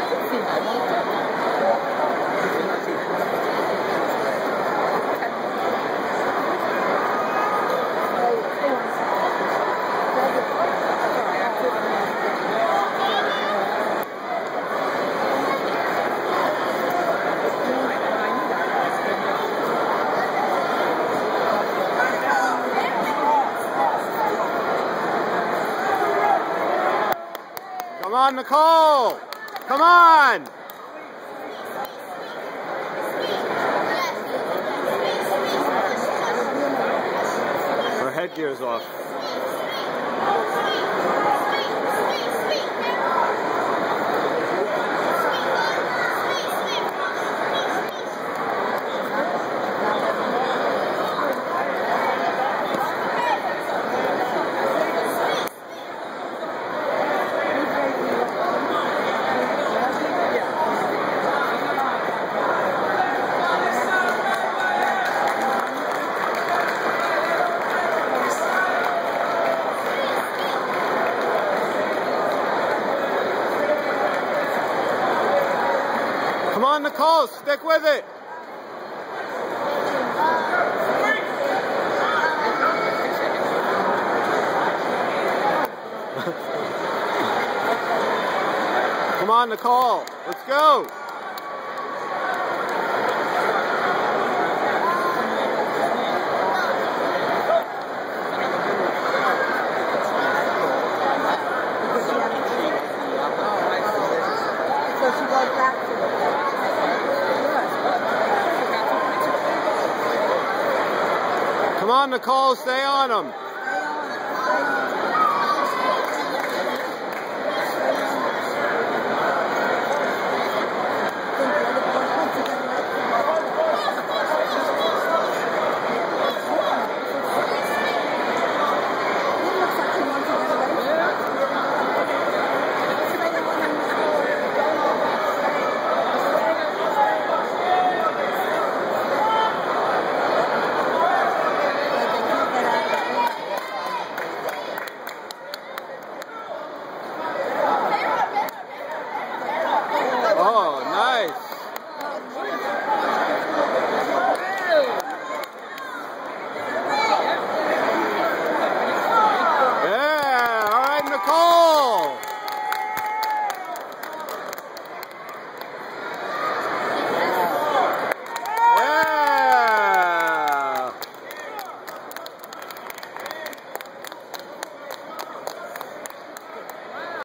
Come on, Nicole! Come on! Her headgear's off. Come on, Nicole, stick with it. Come on, Nicole, let's go. So she goes back to it. Come on, Nicole, stay on them. Stay on.